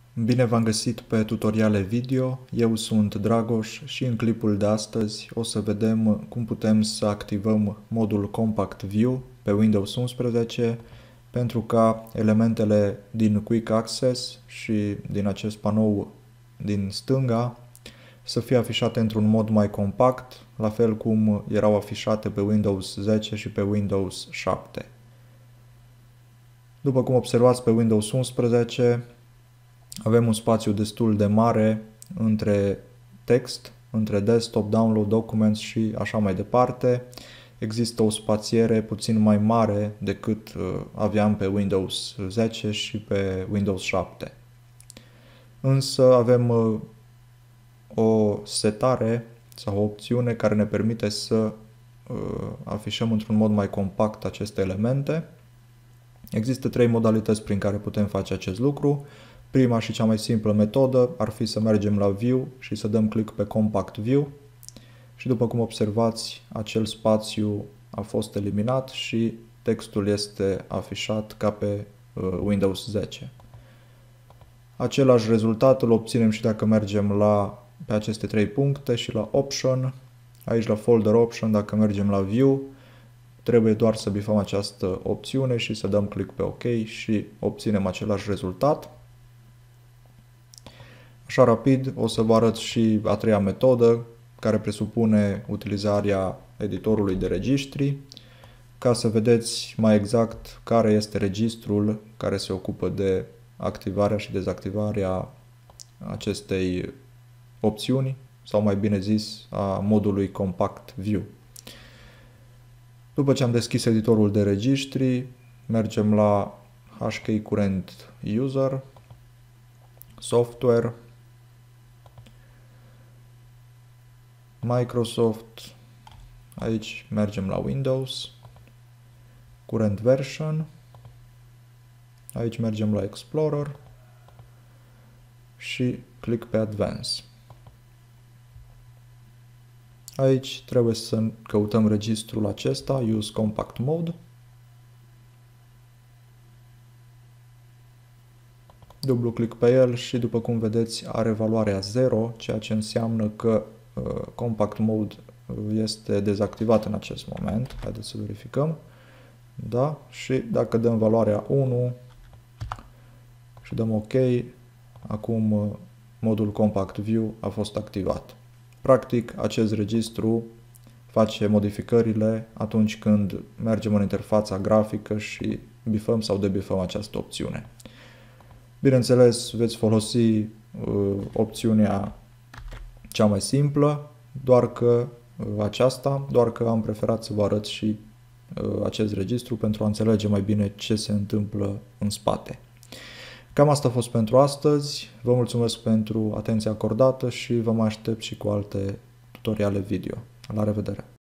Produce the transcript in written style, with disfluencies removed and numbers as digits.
Bine v-am găsit pe tutoriale video, eu sunt Dragoș și în clipul de astăzi o să vedem cum putem să activăm modul Compact View pe Windows 11 pentru ca elementele din Quick Access și din acest panou din stânga să fie afișate într-un mod mai compact, la fel cum erau afișate pe Windows 10 și pe Windows 7. După cum observați pe Windows 11, avem un spațiu destul de mare între text, între desktop, download, documents și așa mai departe. Există o spațiere puțin mai mare decât aveam pe Windows 10 și pe Windows 7. Însă avem o setare sau o opțiune care ne permite să afișăm într-un mod mai compact aceste elemente. Există 3 modalități prin care putem face acest lucru. Prima și cea mai simplă metodă ar fi să mergem la View și să dăm click pe Compact View și după cum observați, acel spațiu a fost eliminat și textul este afișat ca pe Windows 10. Același rezultat îl obținem și dacă mergem pe aceste 3 puncte și la Option, aici la Folder Option, dacă mergem la View, trebuie doar să bifăm această opțiune și să dăm click pe OK și obținem același rezultat. Așa rapid o să vă arăt și a treia metodă, care presupune utilizarea editorului de registri, ca să vedeți mai exact care este registrul care se ocupă de activarea și dezactivarea acestei opțiuni, sau mai bine zis, a modului Compact View. După ce am deschis editorul de registri, mergem la HK Current User, Software, Microsoft, aici mergem la Windows, Current Version, aici mergem la Explorer și click pe Advance. Aici trebuie să căutăm registrul acesta, Use Compact Mode. Dublu click pe el și după cum vedeți are valoarea 0, ceea ce înseamnă că Compact Mode este dezactivat în acest moment. Haideți să verificăm. Da? Și dacă dăm valoarea 1 și dăm OK, acum modul Compact View a fost activat. Practic, acest registru face modificările atunci când mergem în interfața grafică și bifăm sau debifăm această opțiune. Bineînțeles, veți folosi opțiunea cea mai simplă, doar că am preferat să vă arăt și acest registru pentru a înțelege mai bine ce se întâmplă în spate. Cam asta a fost pentru astăzi, vă mulțumesc pentru atenția acordată și vă mai aștept și cu alte tutoriale video. La revedere!